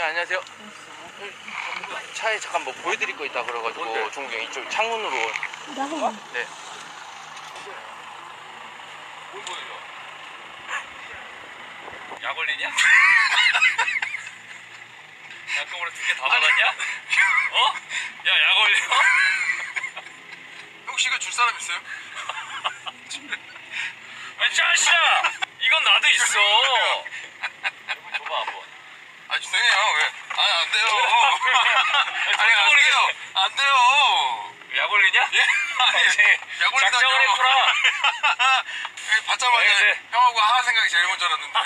안녕하세요. 차에 잠깐 뭐 보여드릴 거 있다 그래가지고 뭔데? 종국이 형 이쪽 창문으로. 나와. 네. 뭘 보여줘? 약 올리냐? 약국으로 2개 다 받았냐? 어? 야, 약 올려? 혹시 이거 줄 사람 있어요? 아니, 짜시야! 이건 나도 있어! 줘봐, 한번. 아 주세요 왜? 아니 안 돼요. 아니 안 모르겠어. 돼요. 안 돼요. 약 올리냐? 예? 아니 약 올리다뇨. 작정을 했구나. 받자마자 네. 형하고 하하 생각이 제일 먼저 났는데.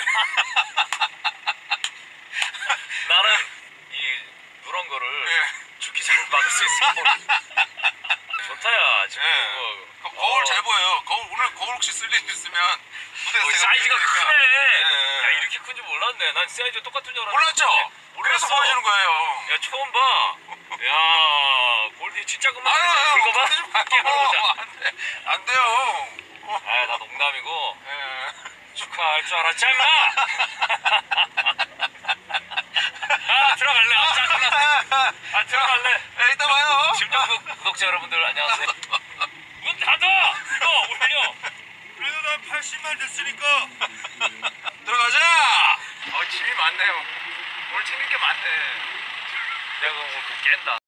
나는 이 누런 거를 예. 죽기 전에 막을 수 있어. 좋다야, 지금. 예. 거울 잘 보여요. 오늘 거울 혹시 쓸 일 있으면 무대에서 사이즈가 되니까. 크네. 예. 야, 이렇게 큰지 몰랐네. 난 사이즈 똑같은 줄 알았는데. 몰랐죠? 그래서 보여주는 거예요. 야, 처음 봐. 야, 골디 진짜 그만. 긁어봐. 안 돼요. 아, 나 농담이고. 예. 축하할 줄 알았지, 임마. 아, 들어갈래. 아, 짜증나. 아, 들어갈래. 예, 이따 봐요. 심정국 구독자 여러분들 안녕하세요. 문 닫아. 이거 올려. 그래도 난 80만 됐으니까. 들어가자. 짐이 많네요. 오늘 챙길 게 많네. 내가 오늘 그 깬다.